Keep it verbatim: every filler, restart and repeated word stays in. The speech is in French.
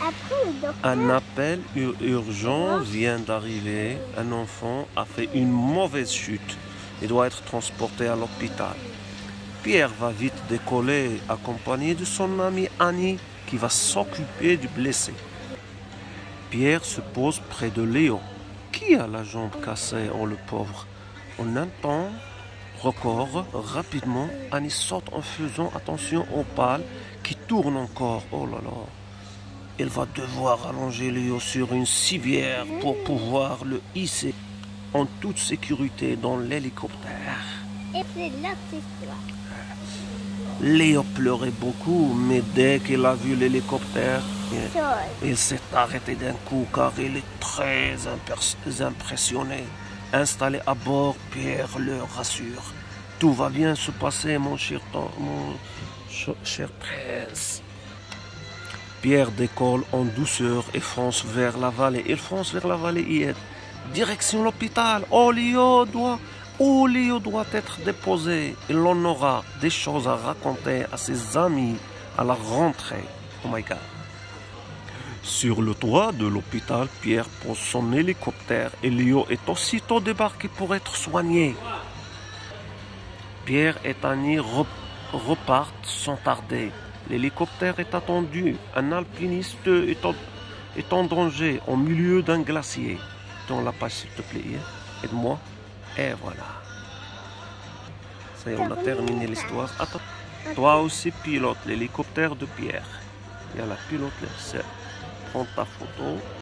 Après, le docteur... Un appel ur- urgent vient d'arriver. Un enfant a fait une mauvaise chute et doit être transporté à l'hôpital. Pierre va vite décoller, accompagné de son amie Annie, qui va s'occuper du blessé. Pierre se pose près de Léo, qui a la jambe cassée, oh le pauvre. En un temps record, rapidement, Annie saute en faisant attention aux pales qui tournent encore. Oh là là. Elle va devoir allonger Léo sur une civière pour pouvoir le hisser en toute sécurité dans l'hélicoptère. Et c'est là que c'est toi. Léo pleurait beaucoup, mais dès qu'il a vu l'hélicoptère, Chose. il s'est arrêté d'un coup car il est très imper- impressionné. Installé à bord, Pierre le rassure. Tout va bien se passer, mon cher, mon ch- cher prince. Pierre décolle en douceur et fonce vers la vallée. Il fonce vers la vallée hier. Direction l'hôpital. Oh, Léo doit, oh, Léo doit être déposé. Il en aura des choses à raconter à ses amis à la rentrée. Oh my God. Sur le toit de l'hôpital, Pierre pose son hélicoptère et Léo est aussitôt débarqué pour être soigné. Pierre et Annie re- repartent sans tarder. L'hélicoptère est attendu. Un alpiniste est en, est en danger au milieu d'un glacier. Dans la page, s'il te plaît. Aide-moi. Et voilà. Ça y est, on a terminé l'histoire. Attends. Toi aussi pilote l'hélicoptère de Pierre. Il y a la pilote là. C'est- Prends ta photo.